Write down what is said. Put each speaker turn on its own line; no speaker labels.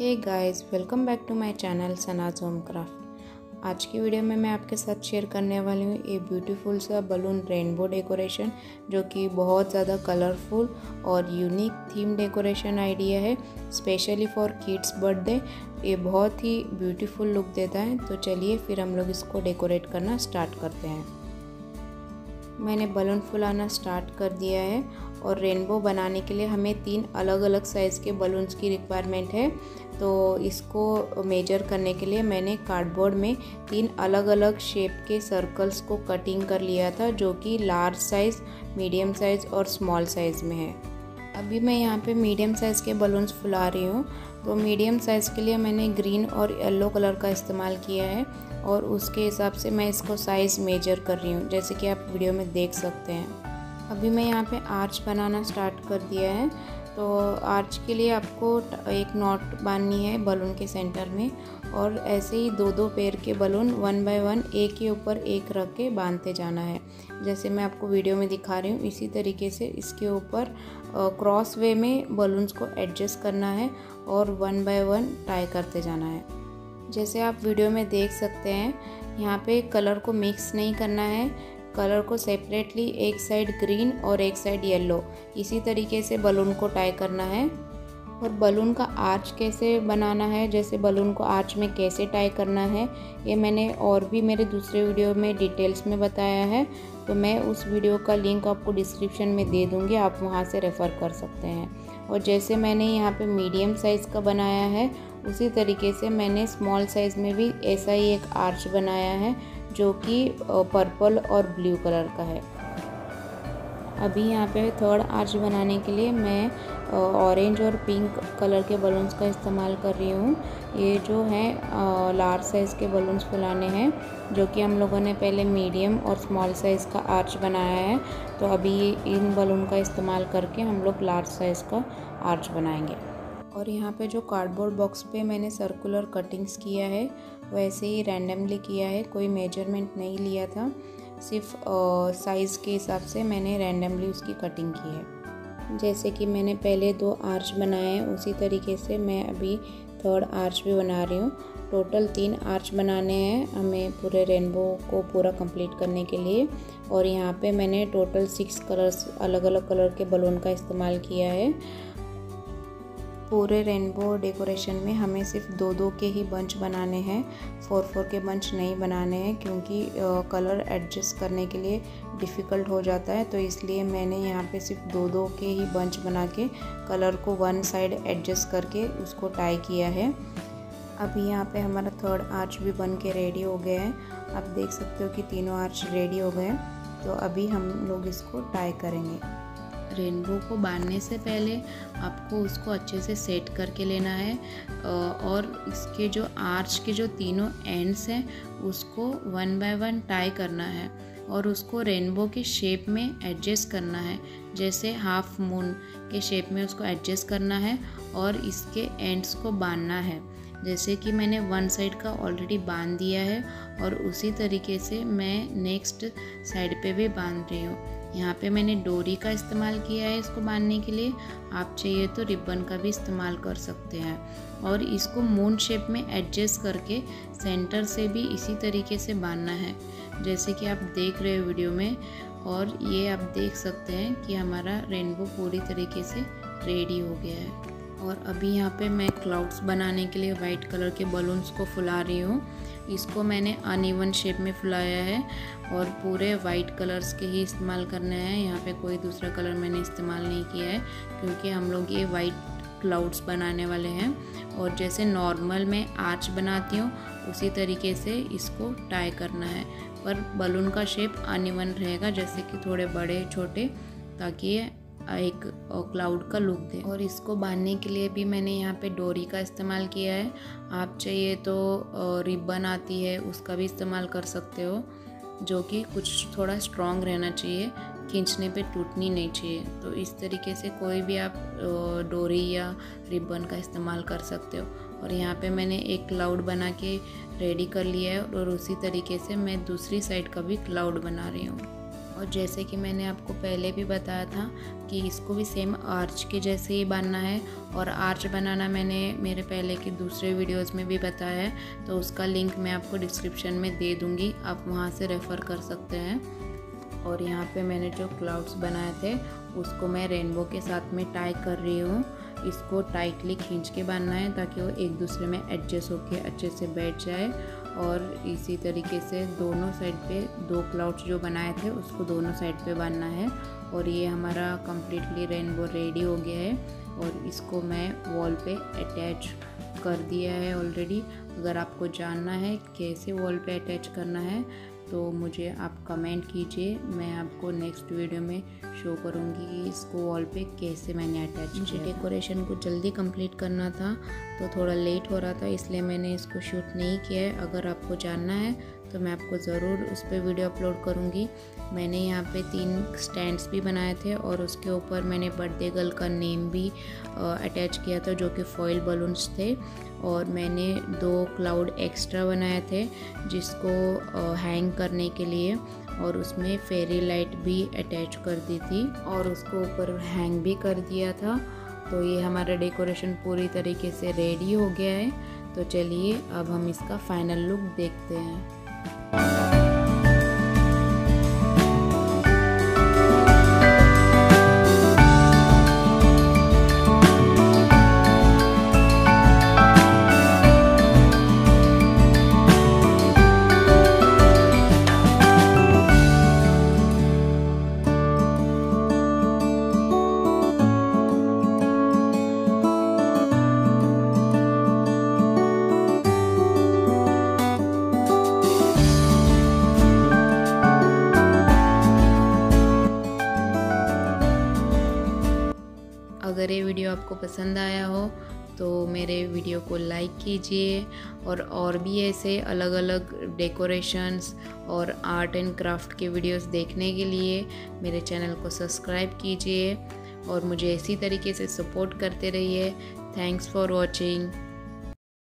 Hey guys, welcome back to my channel Sana's home craft. आज की video में मैं आपके साथ शेयर करने वाली हूँ ये ब्यूटीफुल सा बलून रेनबो डेकोरेशन, जो कि बहुत ज़्यादा कलरफुल और यूनिक थीम डेकोरेशन आइडिया है, स्पेशली फॉर किड्स बर्थडे। ये बहुत ही ब्यूटीफुल लुक देता है। तो चलिए फिर हम लोग इसको डेकोरेट करना स्टार्ट करते हैं। मैंने बलून फुलाना स्टार्ट कर दिया है और रेनबो बनाने के लिए हमें 3 अलग अलग साइज़ के बलून्स की रिक्वायरमेंट है। तो इसको मेजर करने के लिए मैंने कार्डबोर्ड में 3 अलग अलग शेप के सर्कल्स को कटिंग कर लिया था, जो कि लार्ज साइज़, मीडियम साइज़ और स्मॉल साइज़ में है। अभी मैं यहाँ पे मीडियम साइज़ के बलून्स फुला रही हूँ। तो मीडियम साइज़ के लिए मैंने ग्रीन और येलो कलर का इस्तेमाल किया है और उसके हिसाब से मैं इसको साइज़ मेजर कर रही हूँ, जैसे कि आप वीडियो में देख सकते हैं। अभी मैं यहाँ पे आर्च बनाना स्टार्ट कर दिया है। तो आर्च के लिए आपको एक नॉट बांधनी है बलून के सेंटर में, और ऐसे ही 2-2 पेयर के बलून 1 बाय 1 एक के ऊपर एक रख के बांधते जाना है, जैसे मैं आपको वीडियो में दिखा रही हूँ। इसी तरीके से इसके ऊपर क्रॉस वे में बलून्स को एडजस्ट करना है और 1 बाय 1 टाई करते जाना है। जैसे आप वीडियो में देख सकते हैं, यहाँ पे कलर को मिक्स नहीं करना है, कलर को सेपरेटली एक साइड ग्रीन और एक साइड येलो, इसी तरीके से बलून को टाई करना है। और बलून का आर्च कैसे बनाना है, जैसे बलून को आर्च में कैसे टाई करना है, ये मैंने और भी मेरे दूसरे वीडियो में डिटेल्स में बताया है। तो मैं उस वीडियो का लिंक आपको डिस्क्रिप्शन में दे दूँगी, आप वहाँ से रेफ़र कर सकते हैं। और जैसे मैंने यहाँ पे मीडियम साइज़ का बनाया है, उसी तरीके से मैंने स्मॉल साइज़ में भी ऐसा ही एक आर्च बनाया है, जो कि पर्पल और ब्लू कलर का है। अभी यहाँ पे थर्ड आर्च बनाने के लिए मैं ऑरेंज और पिंक कलर के बलून्स का इस्तेमाल कर रही हूँ। ये जो है लार्ज साइज़ के बलून्स फुलाने हैं, जो कि हम लोगों ने पहले मीडियम और स्मॉल साइज़ का आर्च बनाया है। तो अभी इन बलून का इस्तेमाल करके हम लोग लार्ज साइज़ का आर्च बनाएंगे। और यहाँ पे जो कार्डबोर्ड बॉक्स पे मैंने सर्कुलर कटिंग्स किया है, वैसे ही रैंडमली किया है, कोई मेजरमेंट नहीं लिया था, सिर्फ साइज़ के हिसाब से मैंने रैंडमली उसकी कटिंग की है। जैसे कि मैंने पहले 2 आर्च बनाए हैं, उसी तरीके से मैं अभी थर्ड आर्च भी बना रही हूँ। टोटल 3 आर्च बनाने हैं हमें पूरे रेनबो को पूरा कंप्लीट करने के लिए। और यहाँ पे मैंने टोटल 6 कलर्स, अलग अलग कलर के बलून का इस्तेमाल किया है। पूरे रेनबो डेकोरेशन में हमें सिर्फ 2-2 के ही बंच बनाने हैं, 4-4 के बंच नहीं बनाने हैं, क्योंकि कलर एडजस्ट करने के लिए डिफ़िकल्ट हो जाता है। तो इसलिए मैंने यहाँ पे सिर्फ 2-2 के ही बंच बना के कलर को वन साइड एडजस्ट करके उसको टाई किया है। अभी यहाँ पे हमारा थर्ड आर्च भी बन के रेडी हो गया है। आप देख सकते हो कि तीनों आर्च रेडी हो गए। तो अभी हम लोग इसको टाई करेंगे। रेनबो को बांधने से पहले आपको उसको अच्छे से सेट करके लेना है, और इसके जो आर्च के जो तीनों एंड्स हैं उसको 1 बाय 1 टाई करना है और उसको रेनबो के शेप में एडजस्ट करना है, जैसे हाफ मून के शेप में उसको एडजस्ट करना है और इसके एंड्स को बांधना है। जैसे कि मैंने वन साइड का ऑलरेडी बांध दिया है और उसी तरीके से मैं नेक्स्ट साइड पे भी बांध रही हूँ। यहाँ पे मैंने डोरी का इस्तेमाल किया है इसको बांधने के लिए, आप चाहिए तो रिबन का भी इस्तेमाल कर सकते हैं। और इसको मून शेप में एडजस्ट करके सेंटर से भी इसी तरीके से बांधना है, जैसे कि आप देख रहे हो वीडियो में। और ये आप देख सकते हैं कि हमारा रेनबो पूरी तरीके से रेडी हो गया है। और अभी यहाँ पे मैं क्लाउड्स बनाने के लिए वाइट कलर के बलून्स को फुला रही हूँ। इसको मैंने अनइवन शेप में फुलाया है और पूरे वाइट कलर्स के ही इस्तेमाल करने हैं। यहाँ पे कोई दूसरा कलर मैंने इस्तेमाल नहीं किया है, क्योंकि हम लोग ये वाइट क्लाउड्स बनाने वाले हैं। और जैसे नॉर्मल मैं आर्च बनाती हूँ, उसी तरीके से इसको टाई करना है, पर बलून का शेप अनइवन रहेगा, जैसे कि थोड़े बड़े छोटे, ताकि ये एक क्लाउड का लुक दे। और इसको बांधने के लिए भी मैंने यहाँ पे डोरी का इस्तेमाल किया है। आप चाहिए तो रिबन आती है, उसका भी इस्तेमाल कर सकते हो, जो कि कुछ थोड़ा स्ट्रॉन्ग रहना चाहिए, खींचने पे टूटनी नहीं चाहिए। तो इस तरीके से कोई भी आप डोरी या रिबन का इस्तेमाल कर सकते हो। और यहाँ पे मैंने एक क्लाउड बना के रेडी कर लिया है और उसी तरीके से मैं दूसरी साइड का भी क्लाउड बना रही हूँ। और जैसे कि मैंने आपको पहले भी बताया था कि इसको भी सेम आर्च के जैसे ही बांधना है, और आर्च बनाना मैंने मेरे पहले के दूसरे वीडियोस में भी बताया है, तो उसका लिंक मैं आपको डिस्क्रिप्शन में दे दूँगी, आप वहाँ से रेफ़र कर सकते हैं। और यहाँ पे मैंने जो क्लाउड्स बनाए थे उसको मैं रेनबो के साथ में टाई कर रही हूँ। इसको टाइटली खींच के बांधना है ताकि वो एक दूसरे में एडजस्ट होके अच्छे से बैठ जाए। और इसी तरीके से दोनों साइड पे 2 क्लाउड्स जो बनाए थे उसको दोनों साइड पे बांधना है। और ये हमारा कम्प्लीटली रेनबो रेडी हो गया है, और इसको मैं वॉल पे अटैच कर दिया है ऑलरेडी। अगर आपको जानना है कैसे वॉल पे अटैच करना है तो मुझे आप कमेंट कीजिए, मैं आपको नेक्स्ट वीडियो में शो करूँगी कि इसको वॉल पे कैसे मैंने अटैच किया। मुझे डेकोरेशन को जल्दी कंप्लीट करना था तो थोड़ा लेट हो रहा था, इसलिए मैंने इसको शूट नहीं किया है। अगर आपको जानना है तो मैं आपको ज़रूर उस पर वीडियो अपलोड करूँगी। मैंने यहाँ पे 3 स्टैंड्स भी बनाए थे और उसके ऊपर मैंने बर्थडे गर्ल का नेम भी अटैच किया था जो कि फॉइल बलून्स थे। और मैंने 2 क्लाउड एक्स्ट्रा बनाए थे जिसको हैंग करने के लिए, और उसमें फेरी लाइट भी अटैच कर दी थी और उसको ऊपर हैंग भी कर दिया था। तो ये हमारा डेकोरेशन पूरी तरीके से रेडी हो गया है। तो चलिए अब हम इसका फाइनल लुक देखते हैं। अगर ये वीडियो आपको पसंद आया हो तो मेरे वीडियो को लाइक कीजिए, और भी ऐसे अलग अलग डेकोरेशंस और आर्ट एंड क्राफ्ट के वीडियोस देखने के लिए मेरे चैनल को सब्सक्राइब कीजिए और मुझे इसी तरीके से सपोर्ट करते रहिए। Thanks for watching.